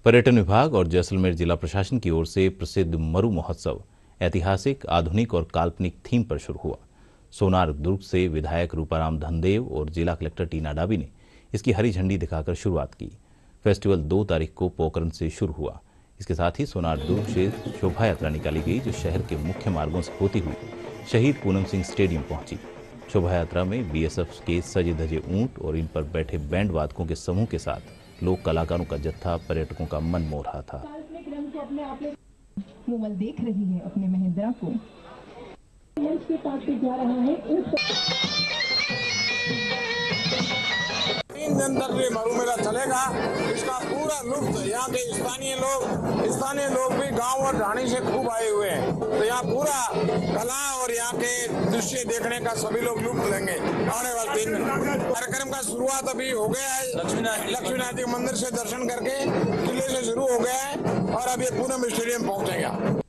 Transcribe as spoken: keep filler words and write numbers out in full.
पर्यटन विभाग और जैसलमेर जिला प्रशासन की ओर से प्रसिद्ध मरु महोत्सव ऐतिहासिक, आधुनिक और काल्पनिक थीम पर शुरू हुआ। सोनार दुर्ग से विधायक रूपाराम धनदेव और जिला कलेक्टर टीना डाबी ने इसकी हरी झंडी दिखाकर शुरुआत की। फेस्टिवल दो तारीख को पोखरण से शुरू हुआ। इसके साथ ही सोनार दुर्ग से शोभा यात्रा निकाली गई, जो शहर के मुख्य मार्गों से होती हुई शहीद पूनम सिंह स्टेडियम पहुंची। शोभा यात्रा में बीएसएफ के सजे धजे ऊंट और इन पर बैठे बैंड वादकों के समूह के साथ लोक कलाकारों का जत्था पर्यटकों का मन मोह रहा था। कोमल देख रही है अपने महिंद्रा को। के पास से जा रहा है तीन दिन तक ये मरु मेला चलेगा। इसका पूरा लुत्फ यहाँ के स्थानीय लोग स्थानीय लोग भी गांव और ढाणी से खूब आए हुए हैं, तो यहाँ पूरा कला और यहाँ के दृश्य देखने का सभी लोग लुत्फ लेंगे। आने वाले तीन दिन कार्यक्रम का शुरुआत अभी हो गया है। लक्ष्मीनाथ जी मंदिर से दर्शन करके किले से शुरू हो गया है और अब ये पूनम स्टेडियम पहुंचेगा।